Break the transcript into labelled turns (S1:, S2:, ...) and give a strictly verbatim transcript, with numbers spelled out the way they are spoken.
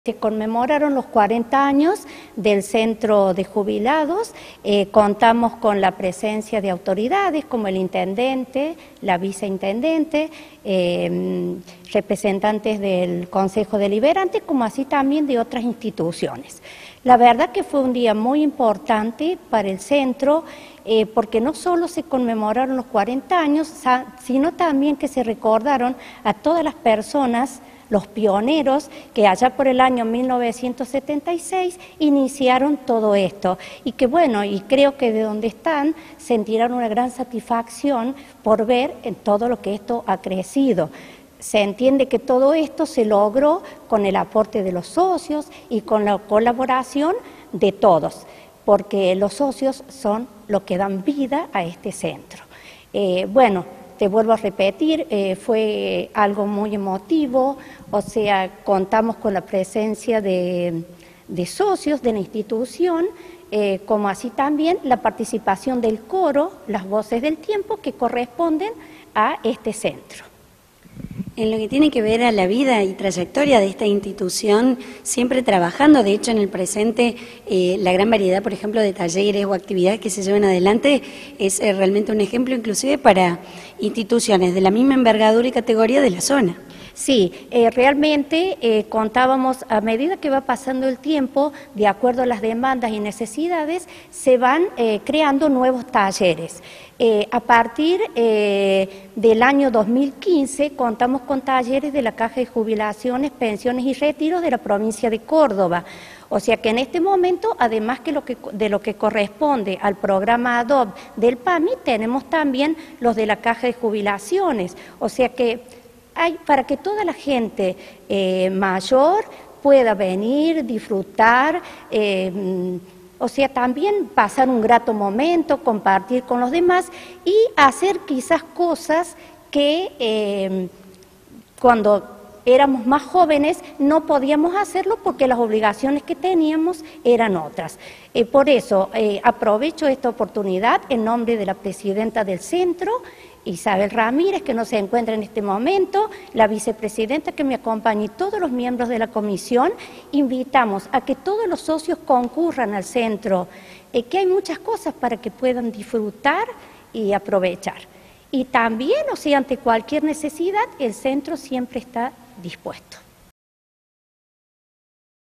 S1: Se conmemoraron los cuarenta años del Centro de Jubilados. Eh, contamos con la presencia de autoridades como el intendente, la viceintendente, eh, representantes del Consejo Deliberante, como así también de otras instituciones. La verdad que fue un día muy importante para el centro, eh, porque no solo se conmemoraron los cuarenta años, sino también que se recordaron a todas las personas, los pioneros que allá por el año mil novecientos setenta y seis iniciaron todo esto y que bueno, y creo que de donde están sentirán una gran satisfacción por ver en todo lo que esto ha crecido. Se entiende que todo esto se logró con el aporte de los socios y con la colaboración de todos, porque los socios son los que dan vida a este centro. Eh, bueno, Te vuelvo a repetir, eh, fue algo muy emotivo, o sea, contamos con la presencia de, de socios de la institución, eh, como así también la participación del coro, las voces del tiempo que corresponden a este centro.
S2: En lo que tiene que ver a la vida y trayectoria de esta institución, siempre trabajando, de hecho en el presente, eh, la gran variedad, por ejemplo, de talleres o actividades que se llevan adelante es eh, realmente un ejemplo inclusive para instituciones de la misma envergadura y categoría de la zona.
S1: Sí, eh, realmente eh, contábamos, a medida que va pasando el tiempo, de acuerdo a las demandas y necesidades, se van eh, creando nuevos talleres. Eh, a partir eh, del año dos mil quince contamos con talleres de la Caja de Jubilaciones, Pensiones y Retiros de la provincia de Córdoba. O sea que en este momento, además que lo que, de lo que corresponde al programa A D O P del P A M I, tenemos también los de la Caja de Jubilaciones. O sea que hay para que toda la gente eh, mayor pueda venir, disfrutar, eh, o sea, también pasar un grato momento, compartir con los demás y hacer quizás cosas que eh, cuando éramos más jóvenes no podíamos hacerlo porque las obligaciones que teníamos eran otras. Eh, por eso eh, aprovecho esta oportunidad en nombre de la presidenta del centro, Isabel Ramírez, que no se encuentra en este momento, la vicepresidenta que me acompaña y todos los miembros de la comisión, invitamos a que todos los socios concurran al centro, eh, que hay muchas cosas para que puedan disfrutar y aprovechar. Y también, o sea, ante cualquier necesidad, el centro siempre está dispuesto.